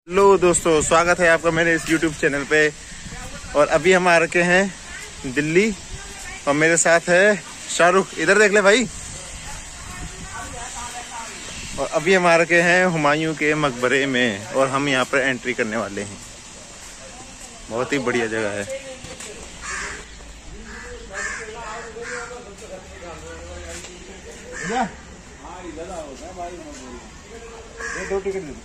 Hello दोस्तों, स्वागत है आपका मेरे इस YouTube चैनल पे। और अभी हम आ रखे हैं दिल्ली और मेरे साथ है शाहरुख। इधर देख ले भाई। और अभी हम आ रखे हैं हुमायूं के मकबरे में और हम यहाँ पर एंट्री करने वाले हैं। बहुत ही बढ़िया जगह है। ये 2 टिकट दे दो।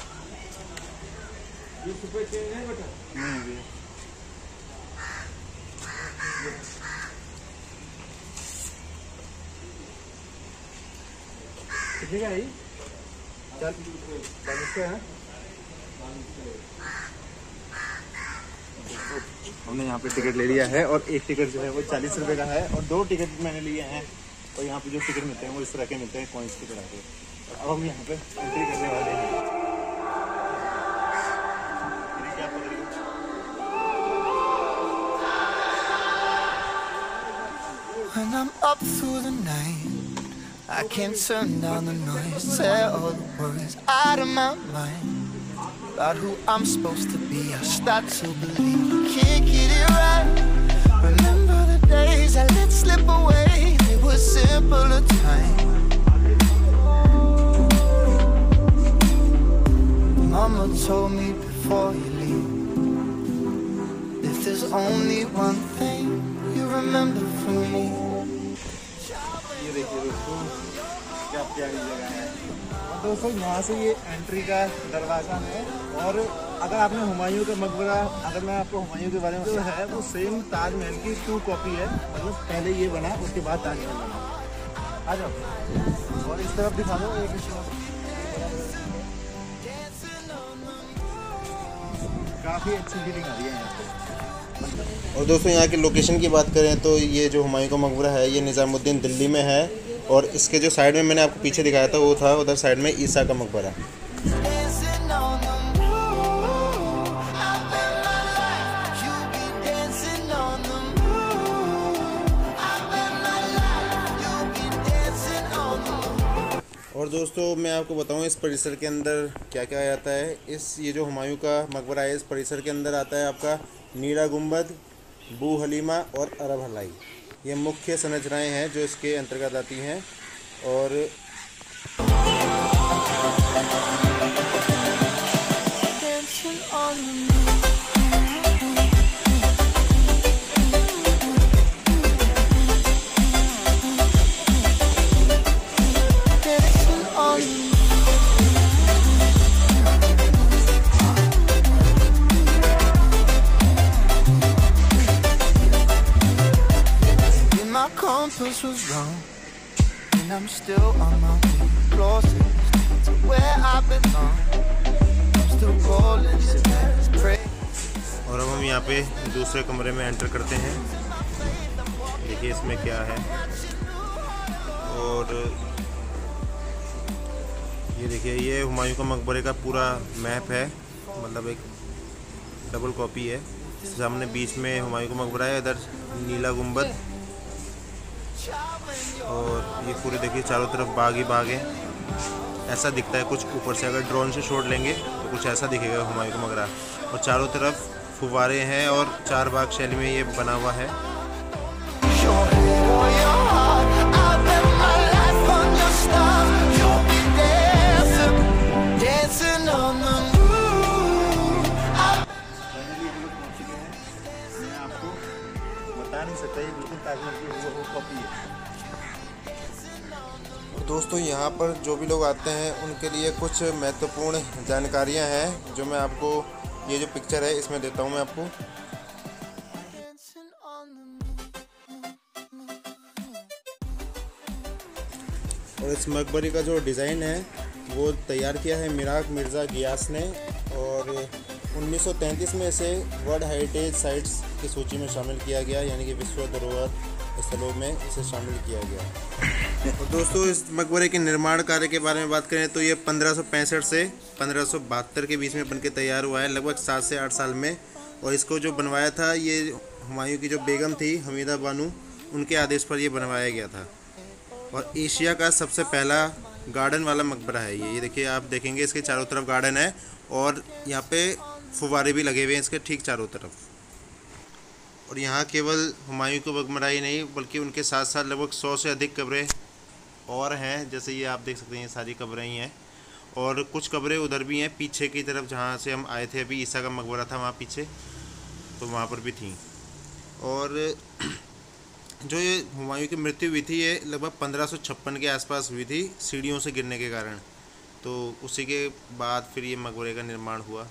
कितने का है? हमने यहाँ पे टिकट ले लिया है और एक टिकट जो है वो 40 रुपए का है और 2 टिकट मैंने लिए हैं। और यहाँ पे जो टिकट मिलते हैं वो इस तरह के मिलते हैं, कॉइन्स की तरह के। अब हम यहाँ पे एंट्री करने वाले हैं। When I'm up through the night, I can't turn down the noise. Say all the words out of my mind about who I'm supposed to be. I start to believe I can't get it right. Remember the days I let slip away. They were simpler times. Mama told me before you leave, if there's only one thing you remember from me. ये देखिए दोस्तों, क्या प्यारी जगह है। और दोस्तों यहाँ से ये एंट्री का दरवाज़ा है। और अगर आपने हुमायूं का मकबरा, अगर मैं आपको हुमायूं के बारे में जो है वो सेम ताजमहल की 2 कॉपी है। मतलब पहले ये बना, उसके बाद ताजमहल बना। आ जाओ और इस तरफ दिखा दो। काफ़ी अच्छी फीलिंग आ रही है यहाँ पे। और दोस्तों यहाँ की लोकेशन की बात करें तो ये जो हुमायूं का मकबरा है ये निज़ामुद्दीन दिल्ली में है। और इसके जो साइड में मैंने आपको पीछे दिखाया था वो था उधर साइड में ईसा का मकबरा। और दोस्तों मैं आपको बताऊं इस परिसर के अंदर क्या क्या आता है। ये जो हुमायूं का मकबरा है, इस परिसर के अंदर आता है आपका नीरा गुंबद, बू हलीमा और अरब हलाई। ये मुख्य संरचनाएं हैं जो इसके अंतर्गत आती हैं। और compass was wrong, and I'm still on my way closest to where I belong. I'm still rolling the dice, pray. और अब हम यहाँ पे दूसरे कमरे में एंटर करते हैं। देखिए इसमें क्या है। और ये देखिए ये हुमायूं का मकबरे का पूरा मैप है, मतलब एक डबल कॉपी है। सामने बीच में हुमायूं का मकबरा है, इधर नीला गुंबद। और ये पूरे देखिए चारों तरफ बाग ही बाग है। ऐसा दिखता है कुछ ऊपर से, अगर ड्रोन से शॉट लेंगे तो कुछ ऐसा दिखेगा हुमायूं का मकबरा। और चारों तरफ फुव्वारे हैं और 4 बाग शैली में ये बना हुआ है। मैं आपको बता नहीं सकता, ये बिल्कुल ताजमहल की वो कॉपी है। दोस्तों यहाँ पर जो भी लोग आते हैं उनके लिए कुछ महत्वपूर्ण जानकारियाँ हैं जो मैं आपको, ये जो पिक्चर है इसमें देता हूँ मैं आपको। और इस मकबरे का जो डिज़ाइन है वो तैयार किया है मिराक मिर्ज़ा गियास ने। और 1933 में इसे वर्ल्ड हेरिटेज साइट्स की सूची में शामिल किया गया, यानी कि विश्व धरोहर स्थलों में इसे शामिल किया गया। और दोस्तों इस मकबरे के निर्माण कार्य के बारे में बात करें तो ये 1565 से 1572 के बीच में बनके तैयार हुआ है, लगभग 7 से 8 साल में। और इसको जो बनवाया था ये हुमायूं की जो बेगम थी हमीदा बानू, उनके आदेश पर यह बनवाया गया था। और एशिया का सबसे पहला गार्डन वाला मकबरा है ये। देखिए, आप देखेंगे इसके चारों तरफ गार्डन है और यहाँ पे फुवारे भी लगे हुए हैं इसके ठीक चारों तरफ। और यहाँ केवल हुमायूं की मकबरा ही नहीं बल्कि उनके साथ साथ लगभग 100 से अधिक कब्रें और हैं, जैसे ये आप देख सकते हैं, ये सारी कब्रें ही हैं। और कुछ कब्रें उधर भी हैं पीछे की तरफ, जहाँ से हम आए थे अभी, ईसा का मकबरा था वहाँ पीछे, तो वहाँ पर भी थी। और जो ये हुमायूं की मृत्यु हुई थी ये लगभग 1556 के आसपास हुई थी सीढ़ियों से गिरने के कारण। तो उसी के बाद फिर ये मकबरे का निर्माण हुआ।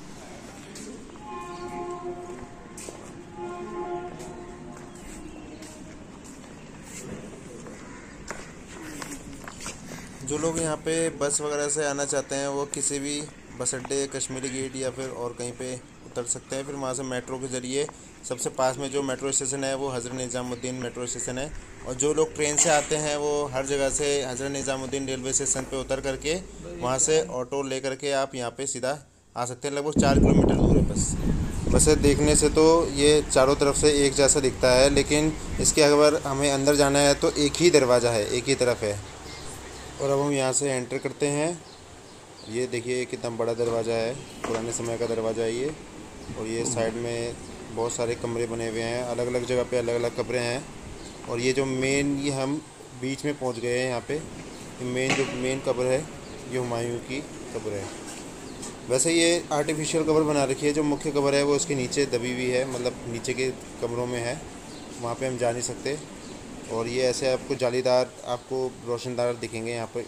जो लोग यहाँ पे बस वगैरह से आना चाहते हैं वो किसी भी बस अड्डे, कश्मीरी गेट या फिर और कहीं पे उतर सकते हैं। फिर वहाँ से मेट्रो के ज़रिए सबसे पास में जो मेट्रो स्टेशन है वो हज़रत निज़ामुद्दीन मेट्रो स्टेशन है। और जो लोग ट्रेन से आते हैं वो हर जगह से हज़रत निज़ामुद्दीन रेलवे स्टेशन पे उतर करके वहाँ से ऑटो ले करके आप यहाँ पे सीधा आ सकते हैं। लगभग 4 किलोमीटर दूर है बस। वैसे देखने से तो ये चारों तरफ से एक जैसा दिखता है, लेकिन इसके अगर हमें अंदर जाना है तो एक ही दरवाज़ा है, एक ही तरफ है। और अब हम यहाँ से एंटर करते हैं। ये देखिए कितना बड़ा दरवाज़ा है, पुराने समय का दरवाज़ा है ये। और ये साइड में बहुत सारे कमरे बने हुए हैं, अलग अलग जगह पे अलग अलग कमरे हैं। और ये जो मेन, ये हम बीच में पहुँच गए हैं यहाँ पे। जो मेन कब्र है ये हुमायूं की कब्र है। वैसे ये आर्टिफिशियल कब्र बना रखी है, जो मुख्य कब्र है वो उसके नीचे दबी हुई है, मतलब नीचे के कमरों में है, वहाँ पे हम जा नहीं सकते। और ये ऐसे आपको जालीदार, आपको रोशनदार दिखेंगे यहाँ पे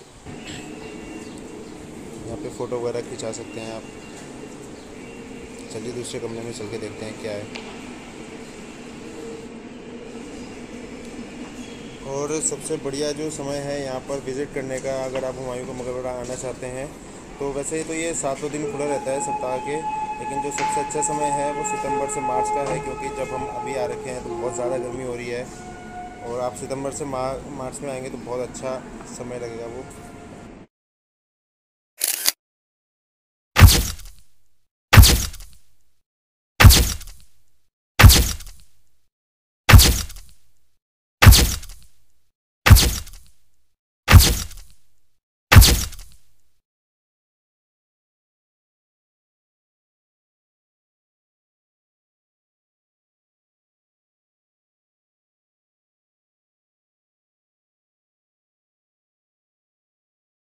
फ़ोटो वगैरह खिंचा सकते हैं आप। चलिए दूसरे कमरे में चल के देखते हैं क्या है। और सबसे बढ़िया जो समय है यहाँ पर विज़िट करने का, अगर आप हुमायूं का मकबरा आना चाहते हैं तो वैसे तो ये 7 दिन खुला रहता है सप्ताह के, लेकिन जो सबसे अच्छा समय है वो सितंबर से मार्च का है, क्योंकि जब हम अभी आ रखे हैं तो बहुत ज़्यादा गर्मी हो रही है। और आप सितंबर से मार्च में आएंगे तो बहुत अच्छा समय लगेगा वो।